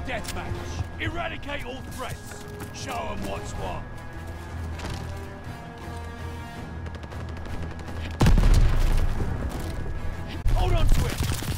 deathmatch. Eradicate all threats. Show them what's what. Hold on to it.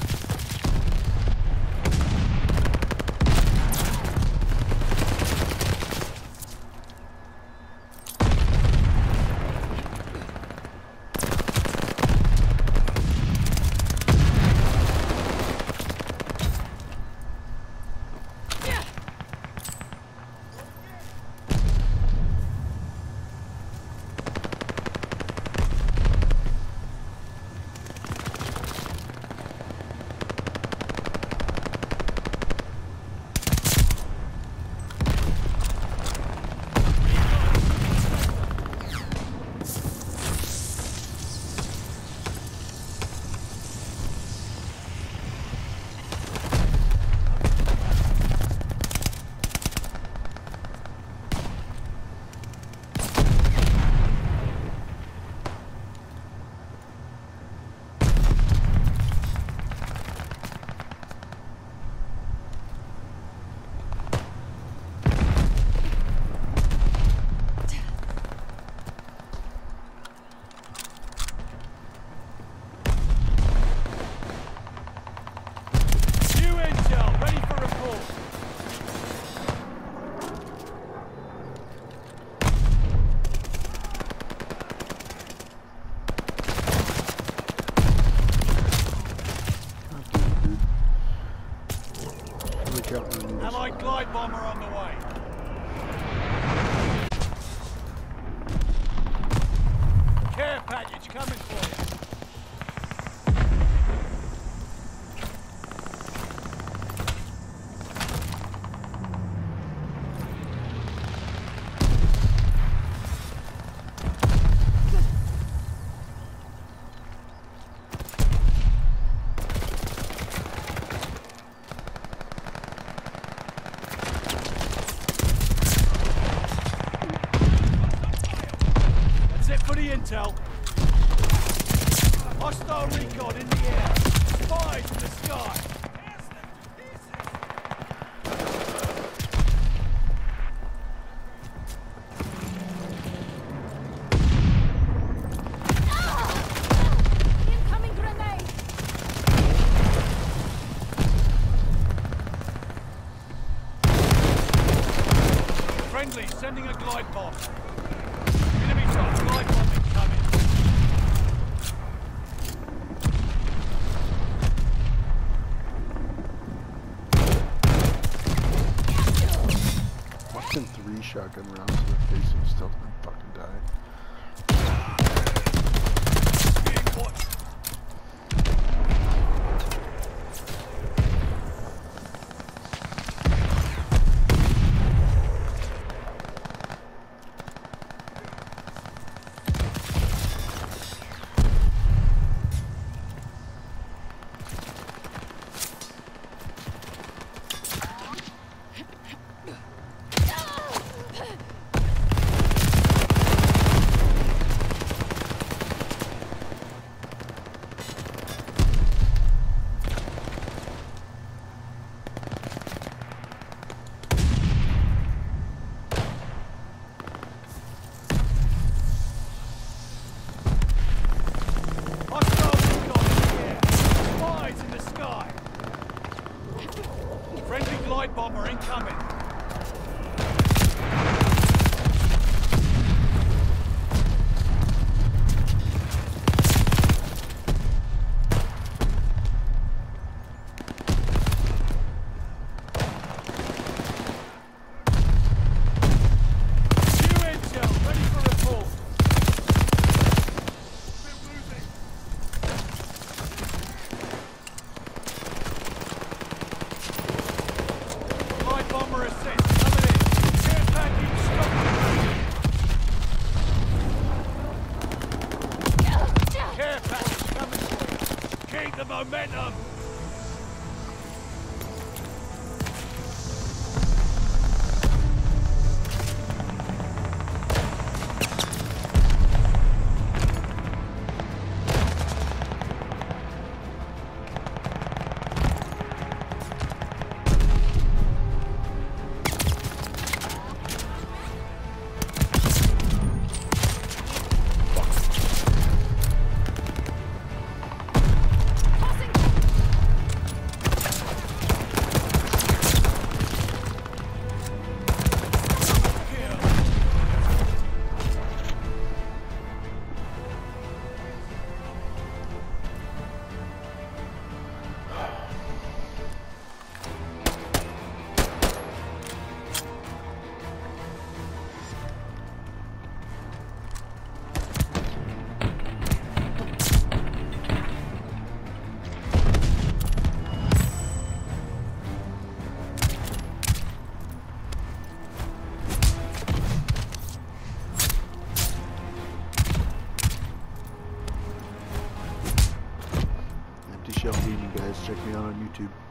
Allied glide bomber on the way. Care package coming for you. Intel. Hostile recon in the air. Spies in the sky. Incoming grenade. Friendly sending a glide bomb. Enemy shot glide bomb. Fucking 3 shotgun rounds to the face and still didn't fucking die. Friendly glide bomber incoming. Bomber assist coming in. Care package stopped. Care package coming. Keep the momentum. Shell Gaming, guys. Check me out on YouTube.